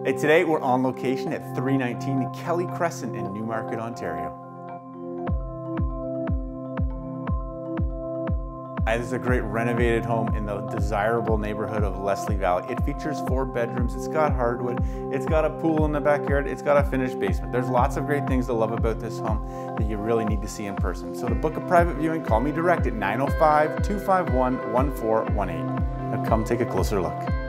Hey, today we're on location at 319 Kelly Crescent in Newmarket, Ontario. This is a great renovated home in the desirable neighborhood of Leslie Valley. It features 4 bedrooms, it's got hardwood, it's got a pool in the backyard, it's got a finished basement. There's lots of great things to love about this home that you really need to see in person. So to book a private viewing, call me direct at 905-251-1418. Now come take a closer look.